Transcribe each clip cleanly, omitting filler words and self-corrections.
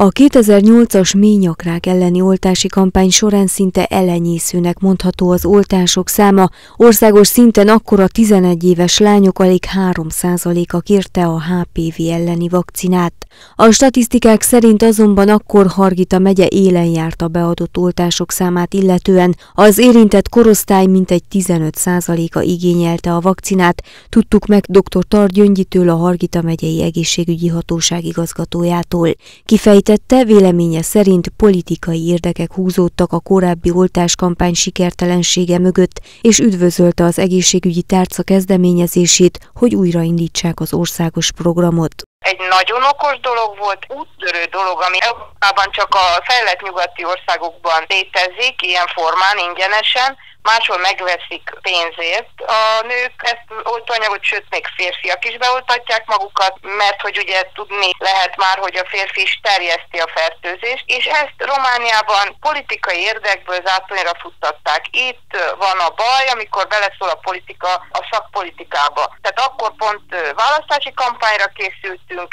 A 2008-as méhnyakrák elleni oltási kampány során szinte elenyészőnek mondható az oltások száma. Országos szinten akkor a 11 éves lányok alig 3%-a kérte a HPV elleni vakcinát. A statisztikák szerint azonban akkor Hargita megye élen járt a beadott oltások számát illetően. Az érintett korosztály mintegy 15%-a igényelte a vakcinát, tudtuk meg dr. Tar Gyöngyitől, a Hargita megyei egészségügyi hatóság igazgatójától. Kifejtette, véleménye szerint politikai érdekek húzódtak a korábbi oltáskampány sikertelensége mögött, és üdvözölte az egészségügyi tárca kezdeményezését, hogy újraindítsák az országos programot. Egy nagyon okos dolog volt, úttörő dolog, ami Európában csak a fejlett nyugati országokban létezik, ilyen formán, ingyenesen, máshol megveszik pénzért. A nők ezt oltóanyagot, sőt még férfiak is beoltatják magukat, mert hogy ugye tudni lehet már, hogy a férfi is terjeszti a fertőzést, és ezt Romániában politikai érdekből zászlóra futtatták. Itt van a baj, amikor beleszól a politika a szakpolitikába. Tehát akkor pont választási kampányra készültünk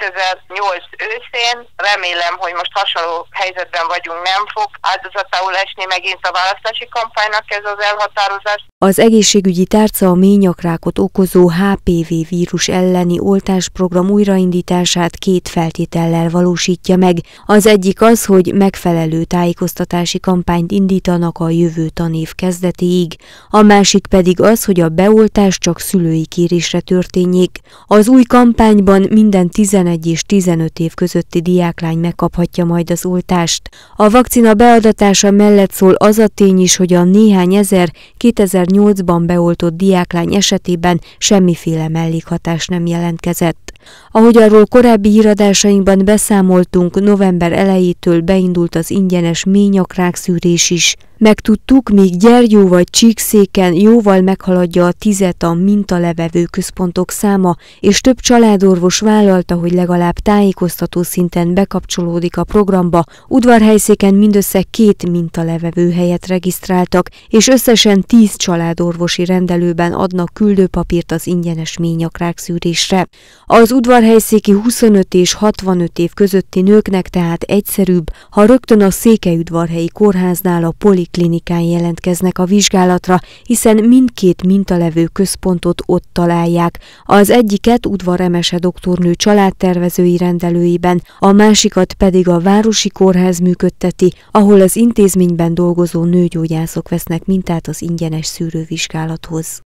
2008 őszén, remélem, hogy most hasonló helyzetben vagyunk, nem fog áldozatául esni megint a választási kampánynak ez az elhatározás. Az egészségügyi tárca a méhnyakrákot okozó HPV vírus elleni oltásprogram újraindítását két feltétellel valósítja meg. Az egyik az, hogy megfelelő tájékoztatási kampányt indítanak a jövő tanév kezdetéig, a másik pedig az, hogy a beoltás csak szülői kérésre történjék. Az új kampányban minden 11 és 15 év közötti diáklány megkaphatja majd az oltást. A vakcina beadatása mellett szól az a tény is, hogy a néhány ezer 2008-ban beoltott diáklány esetében semmiféle mellékhatás nem jelentkezett. Ahogy arról korábbi híradásainkban beszámoltunk, november elejétől beindult az ingyenes méhnyakrák szűrés is. Megtudtuk, míg Gyergyó vagy Csíkszéken jóval meghaladja a 10-et a mintalevevő központok száma, és több családorvos vállalta, hogy legalább tájékoztató szinten bekapcsolódik a programba, Udvarhelyszéken mindössze 2 mintalevevő helyet regisztráltak, és összesen 10 családorvosi rendelőben adnak küldőpapírt az ingyenes méhnyakrák szűrésre. Az udvarhelyszéki 25 és 65 év közötti nőknek tehát egyszerűbb, ha rögtön a Székelyudvarhelyi kórháznál a poliklinikán jelentkeznek a vizsgálatra, hiszen mindkét mintalevő központot ott találják. Az egyiket Udvar Emese doktornő családtervezői rendelőiben, a másikat pedig a Városi Kórház működteti, ahol az intézményben dolgozó nőgyógyászok vesznek mintát az ingyenes szűrővizsgálathoz.